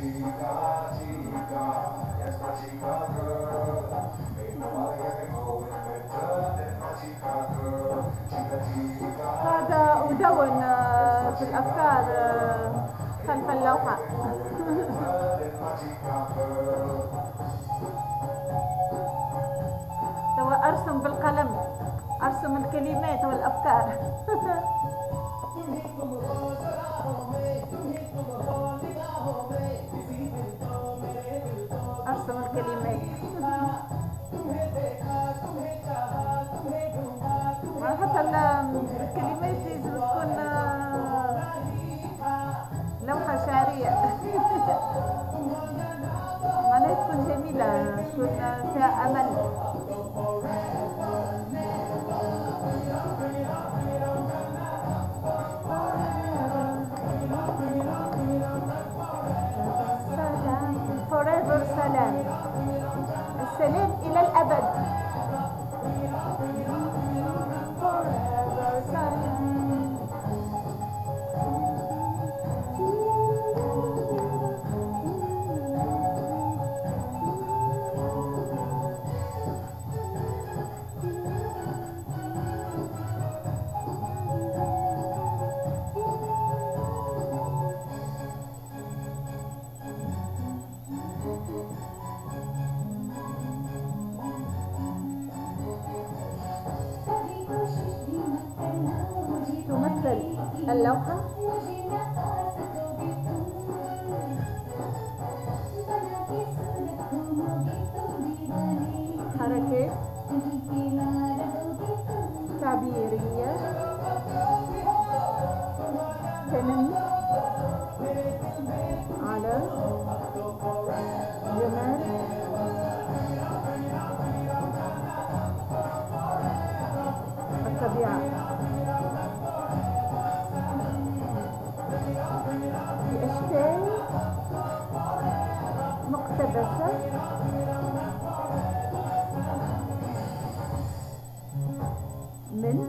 هذا أدون في الأفكار خلف اللوحة. توا أرسم بالقلم، أرسم الكلمات والأفكار. أرسم الكلمات. حتى الكلمات يجب تكون لوحة شعرية. معناها تكون جميلة، تكون فيها أمل. forever سلام، السلام إلى الأبد. forever سلام. تمثل اللوحة حركات تعبيرية، تنمي على جمال الطبيعة بأشكال مقتبسة من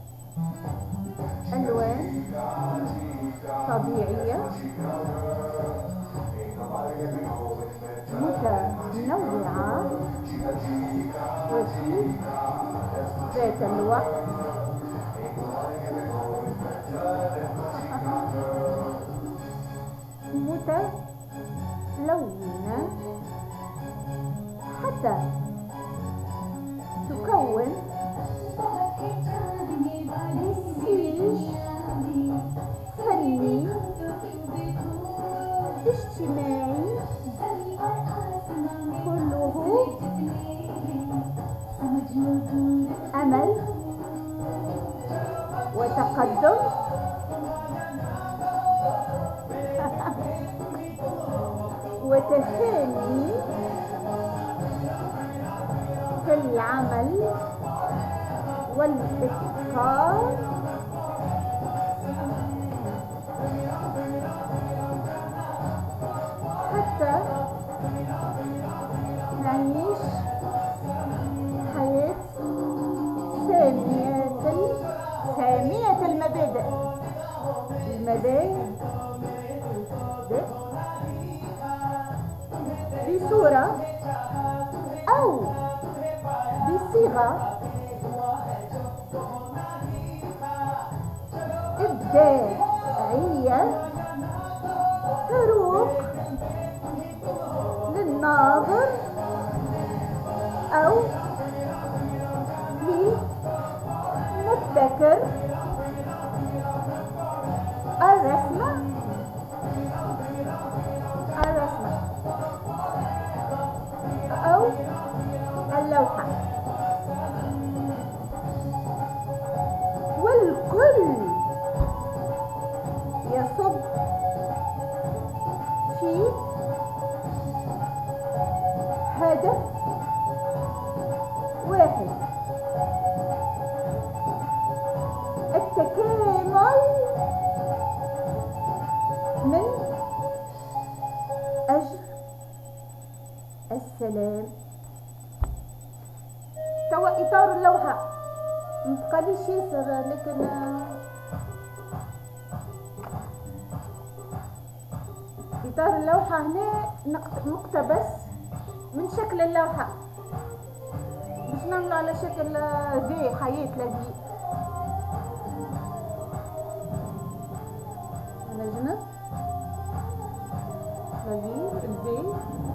ألوان طبيعية متنوعة وفي ذات الوقت متلونة، حتى تكون نسيج فني اجتماعي كله أمل وتقدم وتفاني في العمل والإتقان، حتى نعيش حياة سامية المبادئ بصورة أو بصيغة إبداعية تروق للناظر أو للمبتكر. الرسمة أو اللوحة، والكل يصب في هدف واحد: التكامل من أجل السلام. توا إطار اللوحة مبقاليش ياسر، لكن إطار اللوحة هنا مقتبس من شكل اللوحة، باش نعملو على شكل في حياة لاقي على جنب لاقي الفي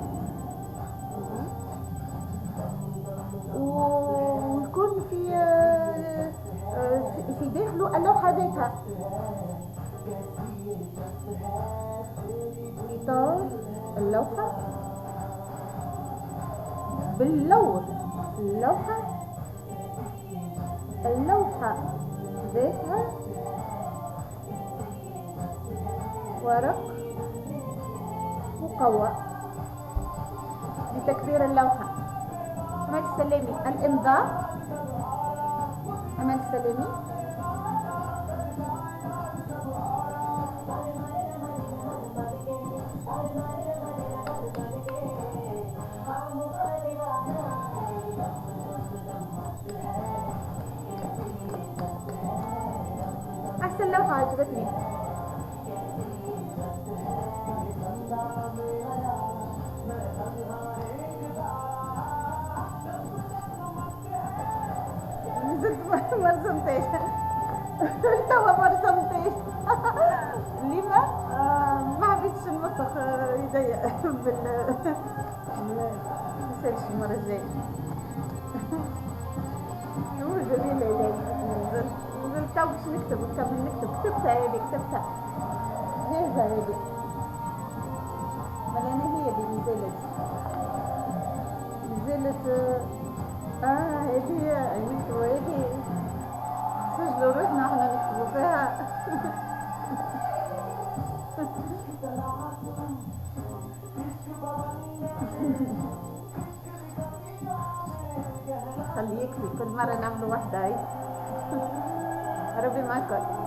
ويكون في داخله اللوحة ذاتها. إطار اللوحة باللون اللوحة ذاتها ورق مقوى لتكبير اللوحة. أمل السلامي الإمضاء، أمل السلامي. أحسن لوحة عجبتني. ما رسمتش توا ما رسمتش لما ما حبيتش نوسخ يديا نسالش المرة الجاية. هو جميل يدي نزلت تو باش نكتبها كتبتها جاهزة هذه، ملأنا هي اللي نزلت هذه نكتبوا هذه سجلوا روحنا احنا نكتبوا فيها. خلي يكفي كل مرة نعملوا واحدة. ربي معكم.